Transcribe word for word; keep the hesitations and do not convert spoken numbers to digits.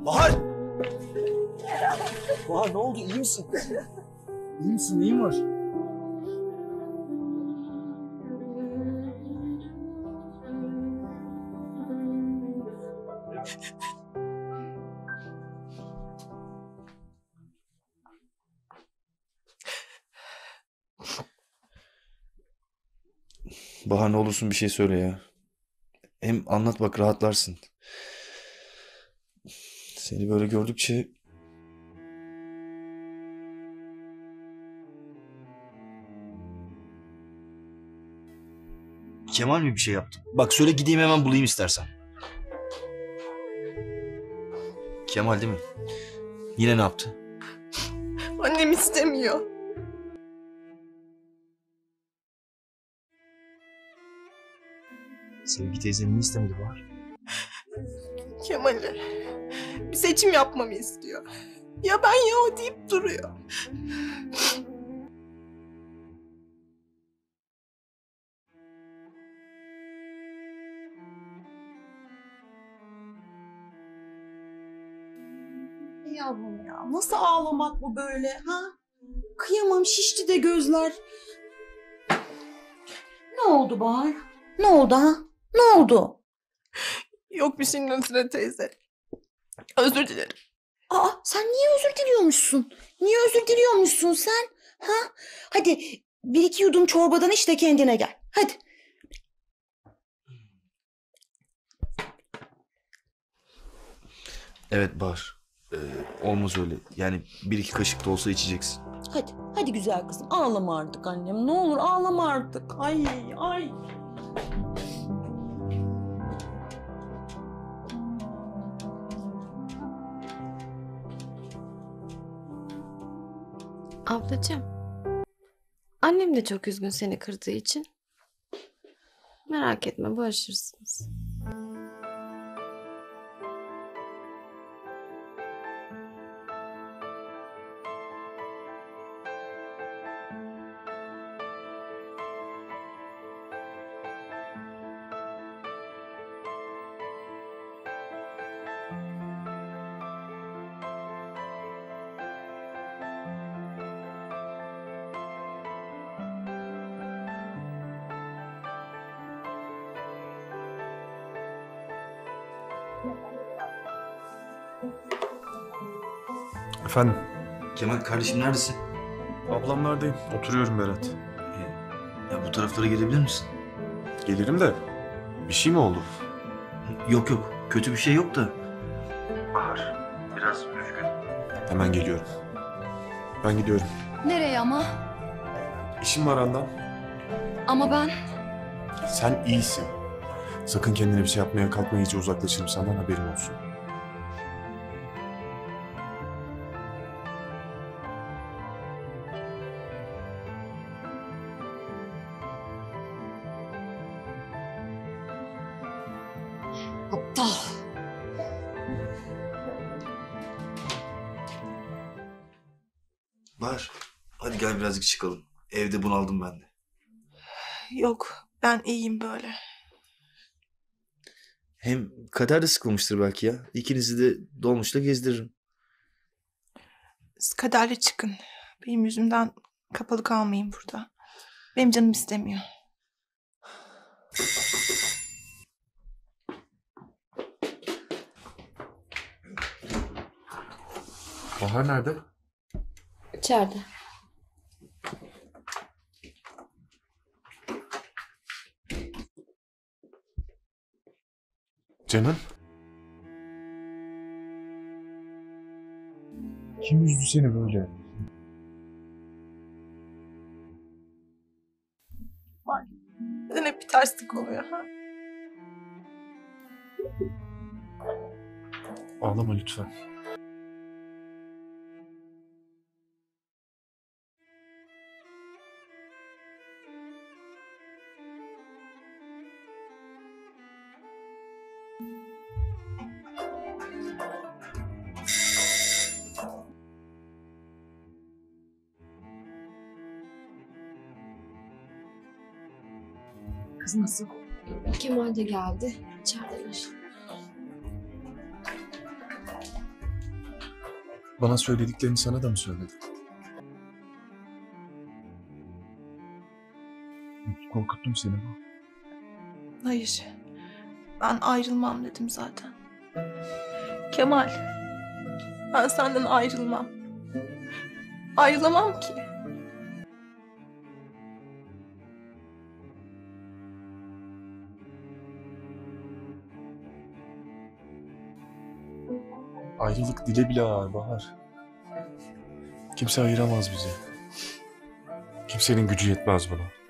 Bahar! Bahar ne oldu? İyi misin? İyi misin? Neyin var? Bahar ne olursun bir şey söyle ya. Hem anlat bak rahatlarsın. Seni böyle gördükçe... Kemal mi bir şey yaptı? Bak söyle gideyim hemen bulayım istersen. Kemal değil mi? Yine ne yaptı? Annem istemiyor. Sevgi teyzenin niye istemedi Bahar? Kemal'i bir seçim yapmamı istiyor. Ya ben ya o deyip duruyor. Yavrum ya, nasıl ağlamak bu böyle ha? Kıyamam, şişti de gözler. Ne oldu Bahar? Ne oldu ha? Ne oldu? Yok bir şey Nusret teyze. Özür dilerim. Aa, sen niye özür diliyormuşsun? Niye özür diliyormuşsun sen? Ha? Hadi bir iki yudum çorbadan iç de kendine gel. Hadi. Evet Bahar. Ee, olmaz öyle. Yani bir iki kaşık da olsa içeceksin. Hadi, hadi güzel kızım. Ağlama artık annem. Ne olur ağlama artık. Ay, ay. Ablacığım, annem de çok üzgün seni kırdığı için. Merak etme, barışırsınız. Efendim? Kemal kardeşim neredesin? Ablamlardayım. Oturuyorum Berat. Ee, ya bu taraflara gelebilir misin? Gelirim de. Bir şey mi oldu? Yok yok. Kötü bir şey yok da. Bahar biraz üzgün. Hemen geliyorum. Ben gidiyorum. Nereye ama? İşim var Handan. Ama ben... Sen iyisin. Sakın kendine bir şey yapmaya kalkma, iyice uzaklaşırım senden, haberin olsun. Aptal. Bahar hadi gel birazcık çıkalım. Evde bunaldım ben de. Yok ben iyiyim böyle. Hem Kader de sıkılmıştır belki ya. İkinizi de dolmuşla gezdiririm. Siz kaderle çıkın. Benim yüzümden kapalı kalmayın burada. Benim canım istemiyor. Bahar nerede? İçeride. Canım? Kim üzdü seni böyle? Neden hep bir terslik oluyor ha? Ağlama lütfen. Kız nasıl? Kemal de geldi. İçerideler. Bana söylediklerini sana da mı söyledi? Korkuttum seni mi? Hayır. Ben ayrılmam dedim zaten. Kemal. Ben senden ayrılmam. Ayrılamam ki. Ayrılık dile bile ağır Bahar. Kimse ayıramaz bizi. Kimsenin gücü yetmez buna.